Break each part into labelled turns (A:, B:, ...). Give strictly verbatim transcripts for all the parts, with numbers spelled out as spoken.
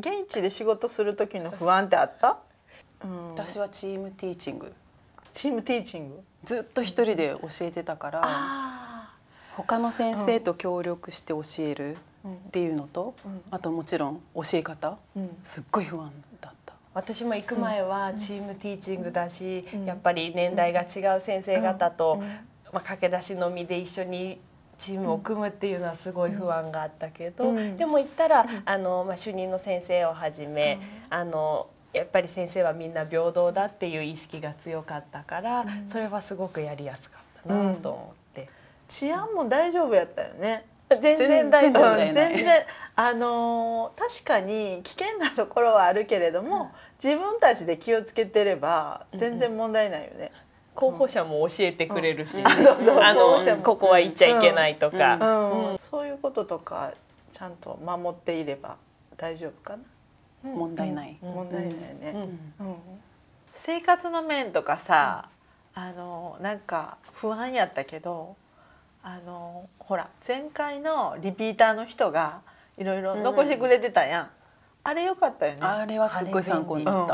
A: 現地で仕事する時の不安ってあった？うん、
B: 私はチームティーチング。
A: チームティーチング。
B: ずっと一人で教えてたから、他の先生と協力して教えるっていうのと、うん、あともちろん教え方、うん、すっごい不安だった。
C: 私も行く前はチームティーチングだし、うん、やっぱり年代が違う先生方と、うん、まあ、駆け出しのみで一緒にチームを組むっていうのはすごい不安があったけど、うん、でも行ったらあの、まあ、主任の先生をはじめ、うん、あのやっぱり先生はみんな平等だっていう意識が強かったから、うん、それはすごくやりやすかったなと思って、うん、
A: 治安も大丈夫やったよね。
C: 全然大丈夫、
A: 全然あの確かに危険なところはあるけれども、うん、自分たちで気をつけてれば全然問題ないよね。
C: 候補者も教えてくれるし、ここは行っちゃいけないとか、
A: そういうこととかちゃんと守っていれば大丈夫かな。
B: 問題ない。
A: 問題ないね。生活の面とかさ、あのなんか不安やったけど、あのほら前回のリピーターの人がいろいろ残してくれてたやん。あれ良かったよね。
B: あれはすっごい参考になった。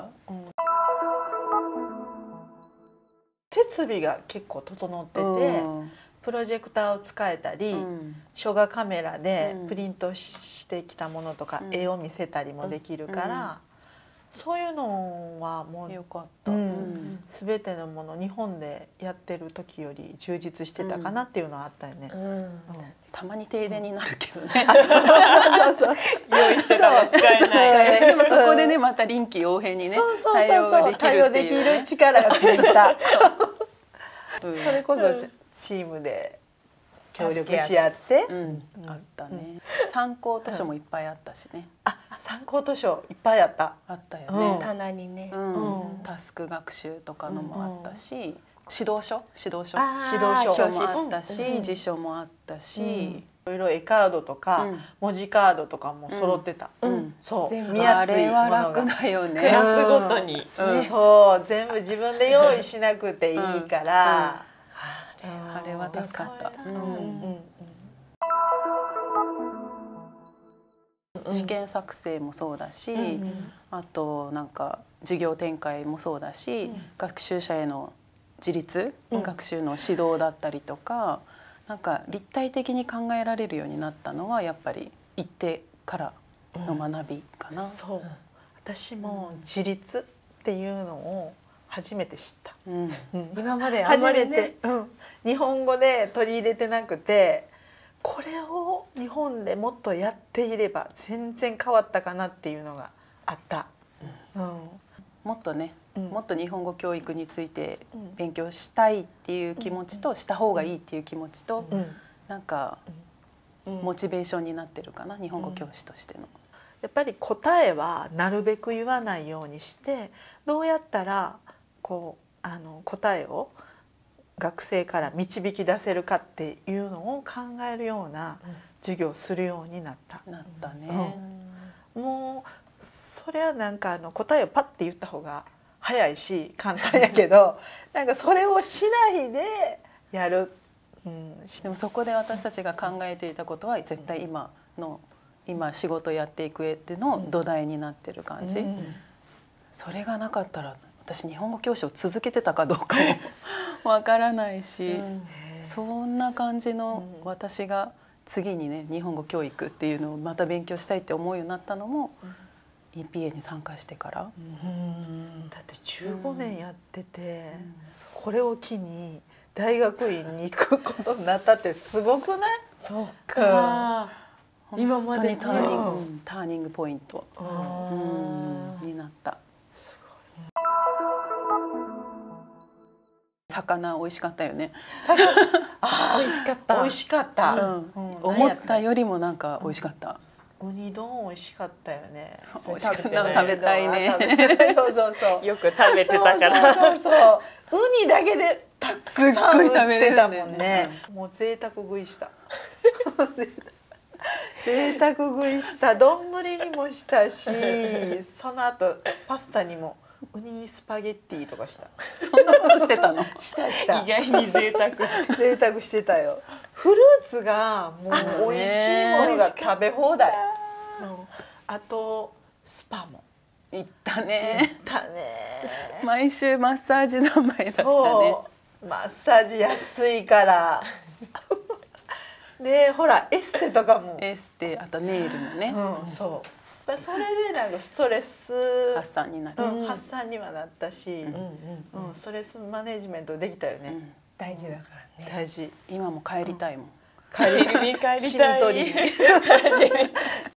A: 設備が結構整ってて、うん、プロジェクターを使えたり、うん、書画カメラでプリントしてきたものとか、うん、絵を見せたりもできるから、うん、そういうのはもう
B: よかった、うん、
A: 全てのもの日本でやってる時より充実してたかなっていうのはあったよね。うんうん、
B: たまに停電になるけどね、
C: 用意してたら使えない。
B: でもそこでねまた臨機応変にね対応ができるっていうね。
A: 対応できる力がついた。それこそチームで協力し合って、
B: うん、あったね。参考図書もいっぱいあったしね。
A: あ、参考図書いっぱいあった。
B: あったよね。
C: 棚にね。
B: タスク学習とかのもあったし、指導書、指導書、
A: 指導書
B: もあったし、辞書もあったし、い
A: ろいろ絵カードとか文字カードとかも揃ってた。そう、見やすいものが。
B: あれは楽だよね。
C: クラスごとに。
A: そう、全部自分で用意しなくていいから。
B: あれは助かった。試験作成もそうだし、あとなんか授業展開もそうだし、学習者への自立、学習の指導だったりとか、なんか立体的に考えられるようになったのはやっぱり行ってからの学びかな。
A: そう、私も自立っていうのを初めて知った。
C: 今まであんまりね、
A: 日本語で取り入れてなくて、これを日本でもっとやっていれば全然変わったかなっていうのがあった。
B: うん、もっとね、うん、もっと日本語教育について勉強したいっていう気持ちと、した方がいいっていう気持ちと、うん、なんかモチベーションになってるかな、日本語教師としての。
A: やっぱり答えはなるべく言わないようにして、どうやったらこうあの答えを学生から導き出せるかっていうのを考えるような授業をするようになった。
B: なったね。
A: うん、もうそれはなんかあの答えをパッて言った方が早いし簡単やけど、なんかそれをしないでやる。
B: うん、でもそこで私たちが考えていたことは絶対今の今仕事やっていく上での土台になってる感じ。うん、それがなかったら私日本語教師を続けてたかどうかもわからないし、うん、そんな感じの私が次にね日本語教育っていうのをまた勉強したいって思うようになったのも、うん、イーピーエー に参加してから。
A: うん、だってじゅうごねんやってて、うん、これを機に大学院に行くことになったってすごくない？
C: そうか、
B: うん、今までターニング、うん、ターニングポイント、うん、になった。魚美味しかったよね。
A: あ、美味しかった。美味しかった。
B: うん、思ったよりもなんか美味しかった。
A: ウニ丼美味しかったよね。
B: 美味しかった。食べたいね。
A: そうそうそう。
C: よく食べてたから。
A: そうそう。ウニだけでたくさん売ってたもんね。もう贅沢食いした。贅沢食いした。丼にもしたし、その後パスタにも。ウニスパゲッティとかした。
B: そんなことしてたの？
A: したした。
C: 意外に贅沢。
A: 贅沢してたよ。フルーツがもう美味しいものが食べ放題。うん、あとスパも
B: 行ったね。
A: 行ったね。
B: 毎週マッサージ三昧だったね。
A: そうマッサージ安いからでほらエステとかも
B: エステ、あとネイルもね、
A: うん、そうそれでなんかストレス
B: 発散になる、
A: うん、発散にはなったし、
C: うんうん
A: うん、ストレスマネジメントできたよね、
B: うん、
C: 大事だからね。
A: 大事。
B: 今も帰りたいもん、
A: 帰り
C: に帰りたい。
A: シミ取りに